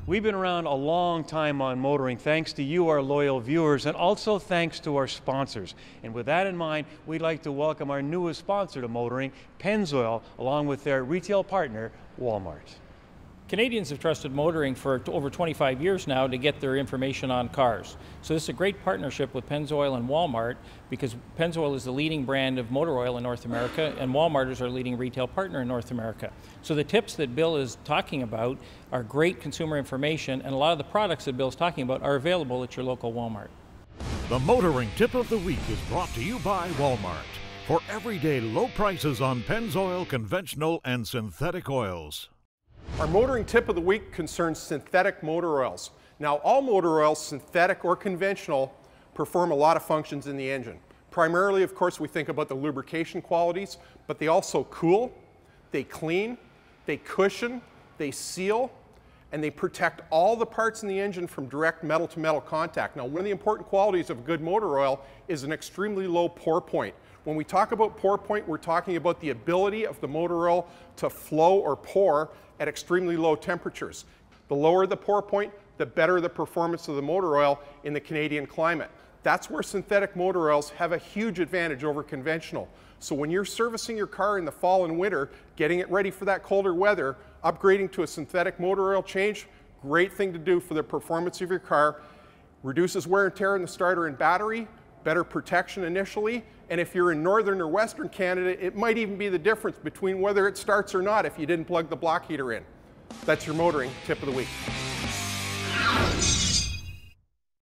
We've been around a long time on motoring, thanks to you, our loyal viewers, and also thanks to our sponsors. And with that in mind, we'd like to welcome our newest sponsor to motoring, Pennzoil, along with their retail partner, Walmart. Canadians have trusted motoring for over 25 years now to get their information on cars. So this is a great partnership with Pennzoil and Walmart, because Pennzoil is the leading brand of motor oil in North America and Walmart is our leading retail partner in North America. So the tips that Bill is talking about are great consumer information, and a lot of the products that Bill's talking about are available at your local Walmart. The Motoring Tip of the Week is brought to you by Walmart for everyday low prices on Pennzoil, conventional and synthetic oils. Our motoring tip of the week concerns synthetic motor oils. Now, all motor oils, synthetic or conventional, perform a lot of functions in the engine. Primarily, of course, we think about the lubrication qualities, but they also cool, they clean, they cushion, they seal, and they protect all the parts in the engine from direct metal-to-metal contact. Now, one of the important qualities of a good motor oil is an extremely low pour point. When we talk about pour point, we're talking about the ability of the motor oil to flow or pour at extremely low temperatures. The lower the pour point, the better the performance of the motor oil in the Canadian climate. That's where synthetic motor oils have a huge advantage over conventional. So when you're servicing your car in the fall and winter, getting it ready for that colder weather, upgrading to a synthetic motor oil change, great thing to do for the performance of your car. Reduces wear and tear in the starter and battery, better protection initially, and if you're in northern or western Canada, it might even be the difference between whether it starts or not if you didn't plug the block heater in. That's your motoring tip of the week.